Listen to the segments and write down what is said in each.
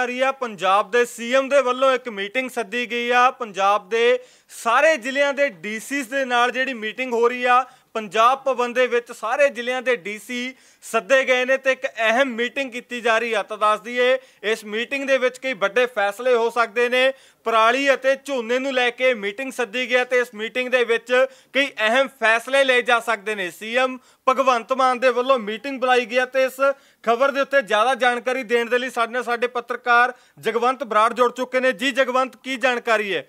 आ रही है पंजाब के सीएम के वलों एक मीटिंग सद्दी गई आ। पंजाब के सारे जिलों के डीसीस के नाल जिहड़ी मीटिंग हो रही आ। पंजाब भवन दे विच सारे जिलों के डीसी सद्दे गए ने ते एक अहम मीटिंग की जा रही है। तो दस दईए इस मीटिंग दे विच कई बड़े फैसले हो सकते हैं। पराली अते झोने नूं लैके मीटिंग सद्दी गई ते इस मीटिंग दे विच कई अहम फैसले ले जा सकते हैं। सीएम भगवंत मान दे वल्लों मीटिंग बुलाई गई ते इस खबर के उत्ते ज़्यादा जानकारी देने के लिए साडे नाल साडे पत्रकार जगवंत बराड़ जुड़ चुके हैं। जी जगवंत, की जानकारी है?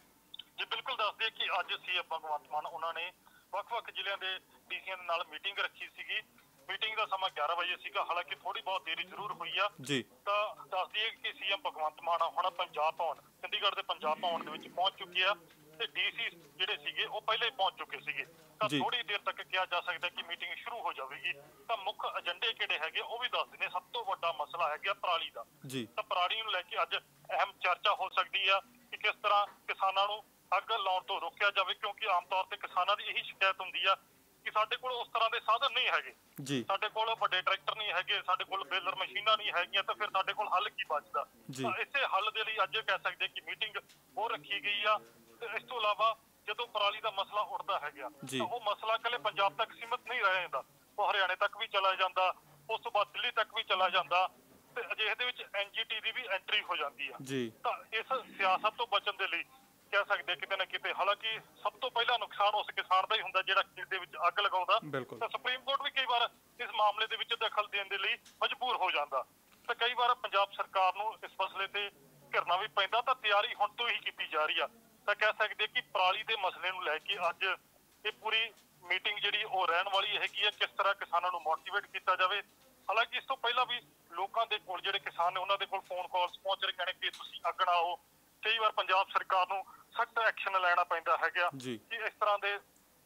जी बिल्कुल दस दिए कि अज सीएम भगवंत मान उन्होंने ਵੱਖ-ਵੱਖ ਜ਼ਿਲ੍ਹਿਆਂ ਦੇ ਡੀਸੀਆਂ ਨਾਲ ਮੀਟਿੰਗ ਰੱਖੀ ਸੀਗੀ। मीटिंग का समा 11 बजे सीगा, हालांकि थोड़ी बहुत देरी जरूर हुई आ जी। तो दस दिए कि सीएम भगवंत मान हुण पंजाब भवन चंडीगढ़ के पंजाब भवन दे विच पहुंच चुके आ ते डीसी जिहड़े सीगे वो पहले ही पहुंच चुके सीगे। तो थोड़ी देर तक कहा जा सकता है कि मीटिंग शुरू हो जाएगी। तो मुख्य एजेंडे किहड़े हैगे वो भी दस दिने। सब तो वड्डा मसला है पराली का। तो पराली नूं लैके अज अहम चर्चा हो सकती है कि किस तरह किसानां नूं अग लाउण तो रोकिया जाए, क्योंकि आम तौर पर किसानां दी यही शिकायत हुंदी आ कि साडे कोल उस तरह के साधन नहीं है, साडे कोल वड्डे ट्रैक्टर नहीं है, साडे कोल बेलर मशीनां नहीं हैगियां, तो फिर साडे कोल हल की बचदा। इसे हल दे लई अज कह सकदे कि मीटिंग हो रखी गई आ। ते इस तों इलावा जदों पराली का मसला उठदा है तो वो मसला कले पंजाब तक सीमित नहीं रह जांदा, वो हरियाणे तक भी चला जांदा, उस तो बाद दिल्ली तक भी चला जांदा ते अजिहे दे विच एनजीटी दी भी एंट्री हो जाती है। तो इस सियासत तो बचण दे लई कह सकते किते ना किते, हालांकि सब तो पहला नुकसान उस किसान का ही हुंदा जिहड़ा खेत दे विच अग लगाउंदा। तो सुप्रीम कोर्ट भी कई बार इस मामले दे विच दखल देण दे लई मजबूर हो जांदा। तो कई बार पंजाब सरकार नूं इस मसले ते घिरना भी पैंदा। तो तैयारी हुण तो ही कीती जा रही है। तो कह सकते कि पराली के मसले नूं लैके अज ये पूरी मीटिंग जिहड़ी वो रहण वाली हैगी है, किस तरह किसानां नूं मोटिवेट किया जाए। हालांकि इस तो पहला भी लोकां दे कोल जिहड़े किसान ने उन्हां दे कोल फोन कॉल्स पहुंच रहे हैं कि तुसीं अग ना आओ। कई बार पंजाब सरकार नूं सख्त एक्शन लैना पैंदा है कि इस तरह के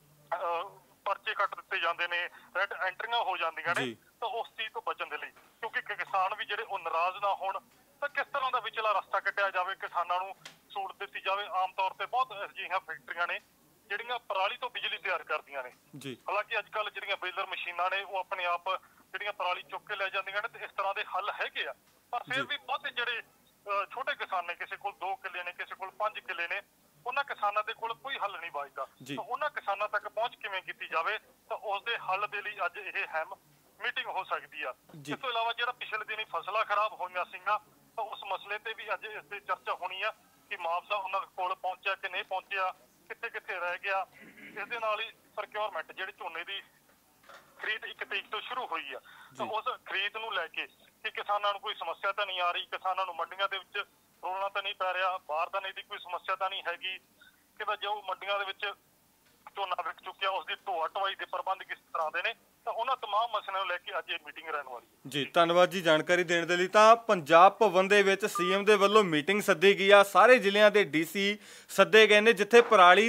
परचे कट दिते जाते हैं, रेड एंट्रियां हो जांदियां ने। तो उस चीज़ तो बचण दे लई, क्योंकि किसान भी जिहड़े नाराज ना होण, तो किस तरह का विचला रस्ता कट्टिया जाए, किसानां नूं सूट दी जाए। आम तौर पर बहुत अजिहियां फैक्ट्रियां ने जिहड़ियां पराली तो बिजली तैयार करदियां ने। हालांकि अजकल जिहड़ियां बेलर मशीनां ने वो अपने आप जिहड़ियां पराली चुक के लै जांदियां ने, तो इस तरह के हल हैगे आ। पर फिर भी बहुत जिहड़े छोटे किसान ने, किसी को 2 किले ने, किसी को 5 किले ने, उन्हां किसानां दे कोल कोई हल नहीं बचदा। तो उन्हां किसानां तक पहुंच किवें कीती जावे, तो उस दे हल दे लई अज इह अहम मीटिंग हो सकती है। इस तों इलावा जिहड़ा पिछले दिनी फसलां खराब होईयां सीगां, तो उस मसले ते भी अज इस ते चर्चा होनी है कि मुआवजा उन्हां कोल पहुंचिया कि नहीं पहुंचिया, कित्थे कित्थे रह गया। इस दे नाल ही प्रक्योरमेंट जिहड़ी झोने दी खरीद 1 तरीक तो शुरू हुई है। तो उस खरीद नूं लैके कि किसानां नूं कोई समस्या तो नहीं आ रही, किसानां नूं मंडियां दे विच रोलना तो नहीं पै रहा, बाहर दा दी कोई समस्या तो नहीं हैगी कि जो मंडियां दे विच झोना विक चुकिया उसकी ढोआ ढुआई के प्रबंध किस तरह के ने। तो उन्होंने तमाम मसलों लैके अज मीटिंग रहने वाली। जी धन्यवाद जी जानकारी देने के लिए। तो पंजाब भवन दे विच सीएम दे वल्लों मीटिंग सद्दी गई आ। सारे जिलों के डीसी सद्दे गए ने जिथे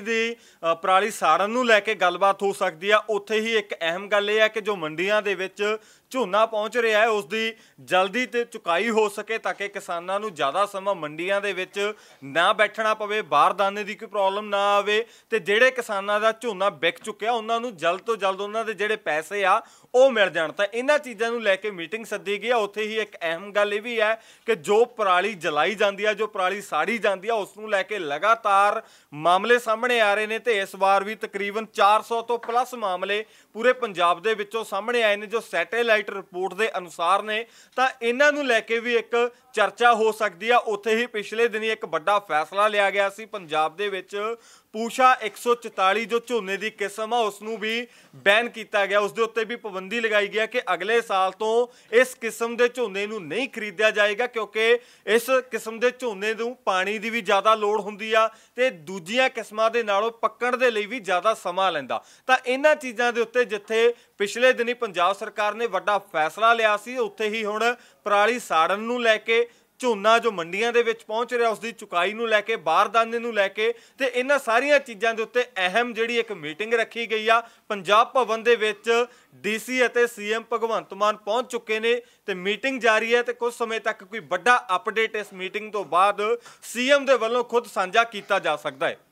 पराली साड़न नूं लैके गलबात हो सकती है। उत्थे ही एक अहम गल यह है कि जो मंडियां दे विच झोना पहुंच रहा है उसकी जल्दी ते चुकाई हो सके, ताकि किसानां नूं ज़्यादा समा मंडियां दे विच ना बैठना पवे, बारदाने की कोई प्रॉब्लम ना आवे, ते जिहड़े किसानां दा झोना विक चुकिया उन्हां नूं जल्द तो जल्द उन्हां दे जिहड़े पैसे आ वो मिल जाण। तां इन्हां चीज़ां नूं लैके मीटिंग सद्दी गई। उत्थे ही एक अहम गल यह भी है कि जो पराली जलाई जाती है, जो पराली साड़ी जाती है, उस नूं लैके लगातार मामले सामने आ रहे हैं। तो इस बार भी तकरीबन 400 तो प्लस मामले पूरे पंजाब दे विचों सामने आए हैं जो सैटेलाइट रिपोर्ट के अनुसार ने। तो इन्हां नूं लैके भी एक चर्चा हो सकती है। उत्थे ही पिछले दिनी एक बड़ा फैसला लिया गया सी पंजाब दे विच, पूषा 144 जो झोने की किस्म आ उसनूं भी बैन किया गया। उस दे उत्ते भी पाबंदी लगाई गई कि अगले साल तो इस किस्म के झोने नूं नहीं खरीदिया जाएगा, क्योंकि इस किस्म के झोने नूं पानी की भी ज़्यादा लोड़ हुंदी आ ते दूजियां किस्मां दे नालों पक्कण दे लई भी ज़्यादा समा लैंदा। तां इन्हां चीज़ां दे उत्ते जिथे पिछले दिनी पंजाब सरकार ने वड्डा फैसला लिया सी, उत्थे ही हुण पराली साड़न नूं लैके झोना जो मंडियां दे विच पहुंच रहा उसकी चुकाई नूं लैके, बारदाने नूं लैके, ते इन्हां सारियां चीज़ां दे उत्ते अहम जिहड़ी एक मीटिंग रखी गई आ। पंजाब भवन दे विच डीसी अते सीएम भगवंत मान पहुंच चुके ने ते मीटिंग जारी है। ते कुछ समय तक कोई बड़ा अपडेट इस मीटिंग तो बाद सीएम दे वल्लों खुद साझा किया जा सकता है।